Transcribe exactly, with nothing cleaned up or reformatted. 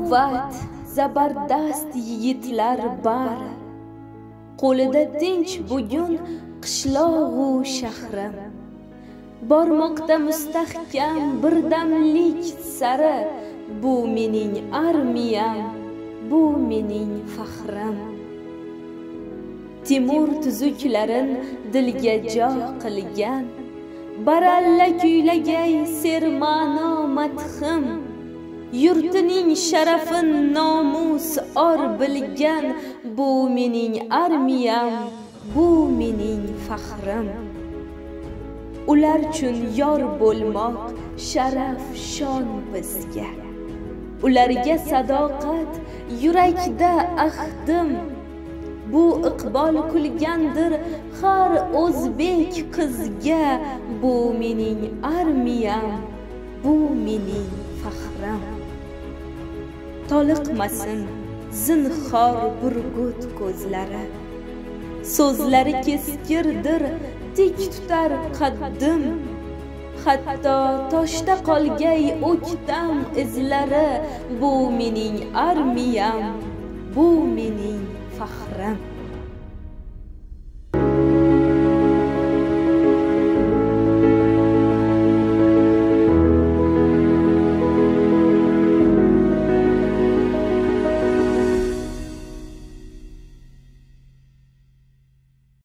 quvvat, zabardast yigitlar bari, qo'lida tinch bugun qishlog'u shahrim. Bormoqda mustahkam birdamlik sari, bu mening armiyam, bu mening faxrim. Timur tuzuklarin dilga jo qilgan, baralla kuylagay serma'no madhim. Yurtining sharafin nomus or bilgan, bu mening armiyam, bu mening faxrim. Ular uchun yor bo'lmoq sharaf shon bizga, ularga sadoqat yurakda ahdim. Bu iqbol kulgandir har o'zbek qizga, bu mening armiyam, bu mening faxrim. Toliqmasin zinhor burgut ko'zlari, so'zlari keskirdir tik tutar qaddim. Hatto toshda qolgay o'ktam izlari, bu mening armiyam, bu mening faxrim.